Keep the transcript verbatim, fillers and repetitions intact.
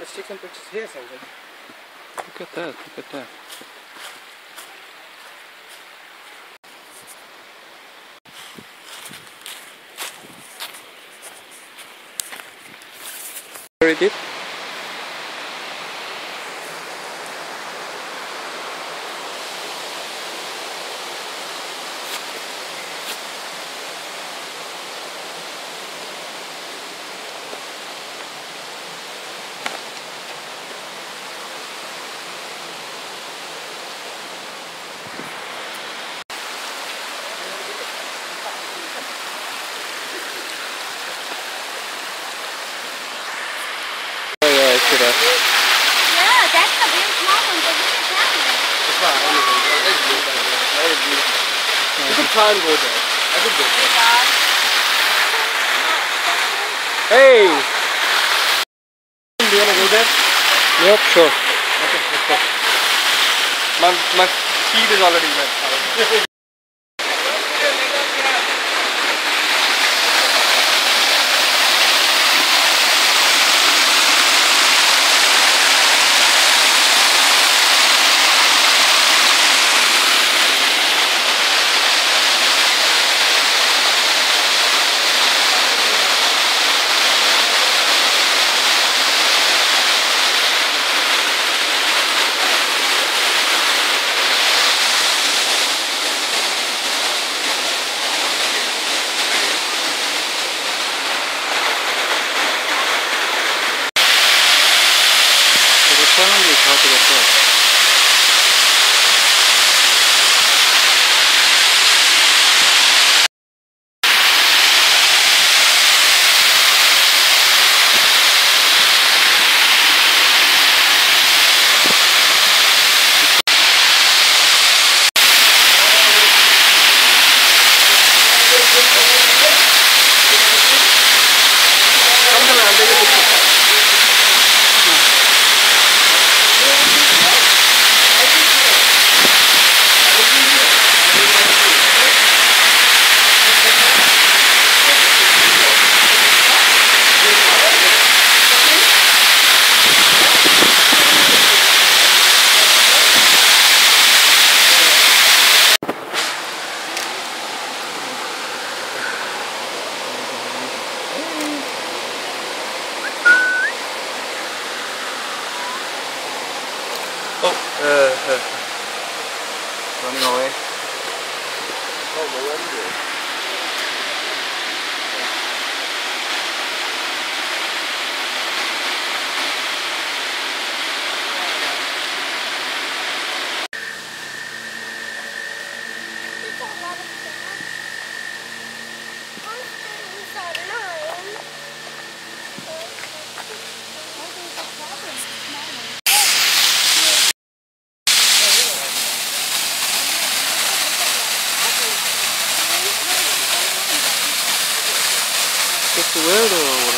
Let's take some pictures here, something. Look at that, look at that. Very deep. Yeah, that's the real small one, but look at that one. that's why I only go there. That's beautiful. That is beautiful. You could try and go there. I could go there. Hey! Do you want to go there? Yep, sure. Okay, let's go. My, my feet is already wet. The challenge is how to get there. Oh, uh, uh, running away. Oh, no wonder. Just weird or